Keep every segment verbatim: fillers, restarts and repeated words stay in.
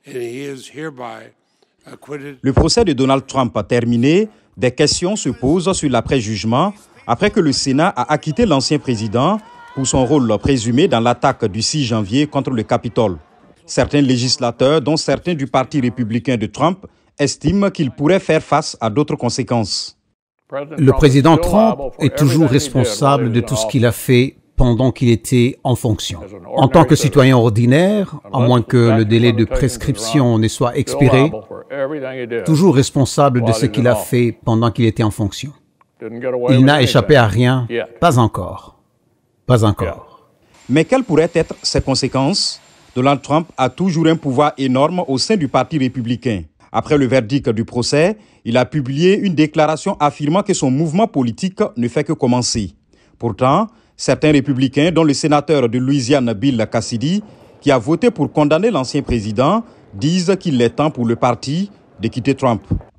Le procès de Donald Trump terminé, des questions se posent sur l'après-jugement après que le Sénat a acquitté l'ancien président pour son rôle présumé dans l'attaque du six janvier contre le Capitole. Certains législateurs, dont certains du Parti républicain de Trump, estiment qu'il pourrait faire face à d'autres conséquences. Le président Trump est toujours responsable de tout ce qu'il a fait pendant qu'il était en fonction. En tant que citoyen ordinaire, à moins que le délai de prescription ne soit expiré, toujours responsable de ce qu'il a fait pendant qu'il était en fonction. Il n'a échappé à rien, pas encore. Pas encore. Mais quelles pourraient être ses conséquences? Donald Trump a toujours un pouvoir énorme au sein du Parti républicain. Après le verdict du procès, il a publié une déclaration affirmant que son mouvement politique ne fait que commencer. Pourtant, certains républicains, dont le sénateur de Louisiane Bill Cassidy, qui a voté pour condamner l'ancien président, disent qu'il est temps pour le parti de quitter Trump.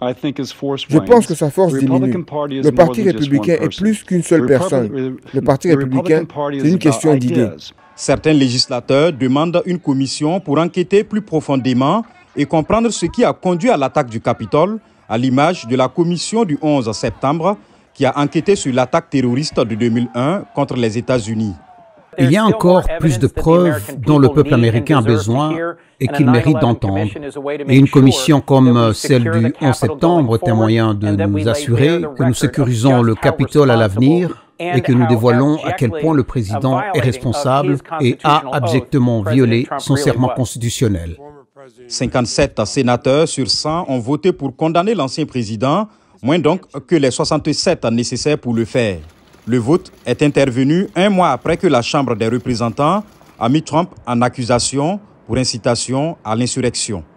Je pense que sa force diminue. Le Parti républicain est plus qu'une seule personne. Le Parti républicain, c'est une question d'idées. Certains législateurs demandent une commission pour enquêter plus profondément et comprendre ce qui a conduit à l'attaque du Capitole, à l'image de la commission du onze septembre qui a enquêté sur l'attaque terroriste de deux mille un contre les États-Unis. Il y a encore plus de preuves dont le peuple américain a besoin et qu'il mérite d'entendre. Et une commission comme celle du onze septembre est un moyen de nous assurer que nous sécurisons le Capitole à l'avenir et que nous dévoilons à quel point le président est responsable et a abjectement violé son serment constitutionnel. cinquante-sept sénateurs sur cent ont voté pour condamner l'ancien président, moins donc que les soixante-sept nécessaires pour le faire. Le vote est intervenu un mois après que la Chambre des représentants a mis Trump en accusation pour incitation à l'insurrection.